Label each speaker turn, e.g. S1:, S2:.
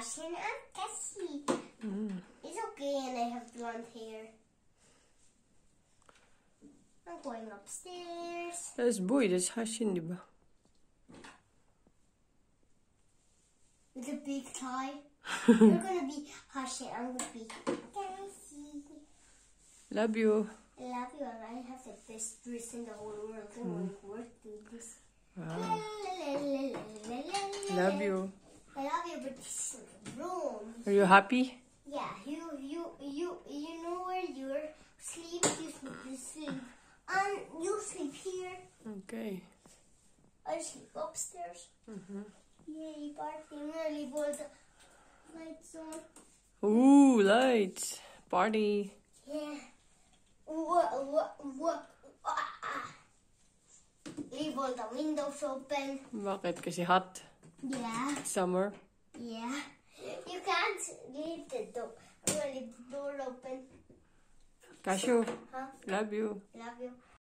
S1: Hashin and Cassie. It's okay, and I have blonde hair. I'm going upstairs.
S2: That's boy, that's Hashin, di ba?
S1: With a big tie. You're gonna be Hashin, I'm gonna be Cassie.
S2: Love you.
S1: I love you, and I have the best dress in the whole world. I'm going to work with this.
S2: Wow. Love you.
S1: I love you, but this room.
S2: Are you happy?
S1: Yeah, you know where you're sleep. You sleep. You sleep here.
S2: Okay.
S1: I sleep upstairs. Yay, party! I'm gonna leave all the lights on.
S2: Ooh, lights. Party.
S1: Yeah. Leave all the windows open.
S2: Bakit? Kasi hot.
S1: Yeah.
S2: Summer.
S1: Yeah. You can't leave the door. I'm gonna leave the door open.
S2: Cashew.
S1: Huh?
S2: Love you.
S1: Love you.